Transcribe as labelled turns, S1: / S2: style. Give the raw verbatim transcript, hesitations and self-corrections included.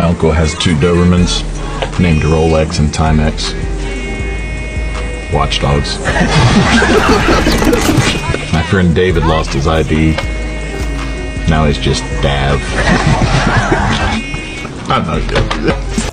S1: My uncle has two Dobermans named Rolex and Timex. Watchdogs. My friend David lost his I D. Now he's just Dav. I'm not good.